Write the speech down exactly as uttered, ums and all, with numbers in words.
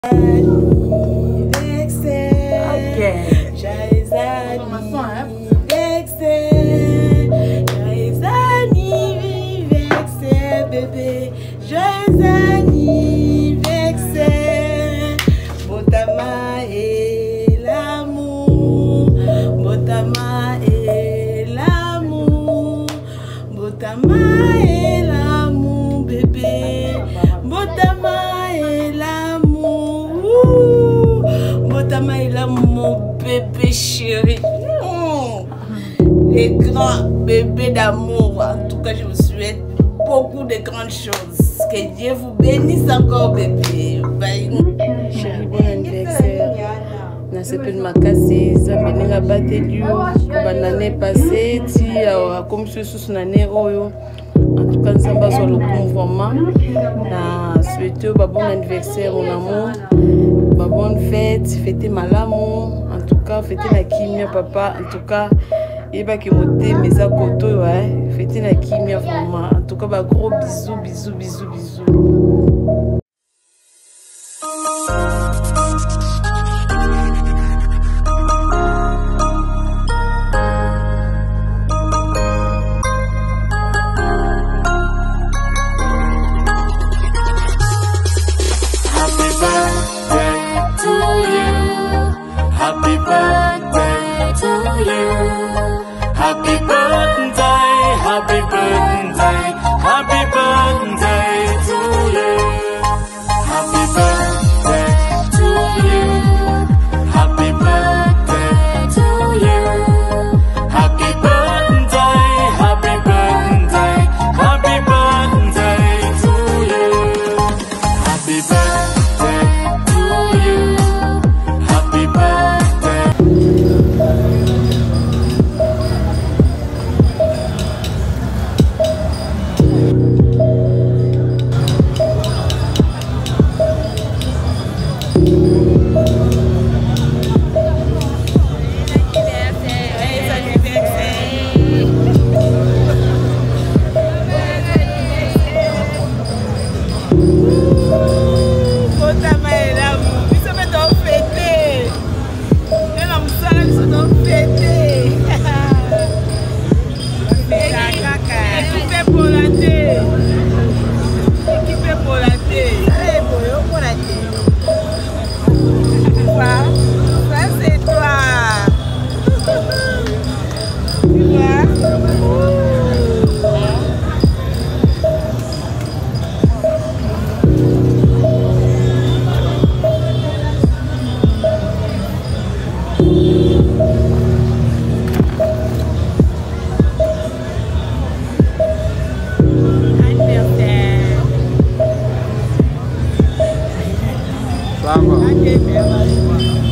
Mon bébé chéri, mmh. Les grands bébés d'amour. En tout cas, je vous souhaite beaucoup de grandes choses. Que Dieu vous bénisse encore, bébé. Chéri, bon anniversaire. Je s'appelle Makasi, Zambeninga Batelu. L'année passée, comme je suis l'année Oyo. En tout cas, nous sommes sur le confinement. Je souhaite un bon anniversaire, mon amour. Une bonne fête, fêter malamu. En tout cas, fêter la kimia, papa. En tout cas, il va que monter mes akoto, ouais. Fêter la kimia, vraiment. En tout cas, bah, gros bisous, bisous, bisous, bisous. Bravo.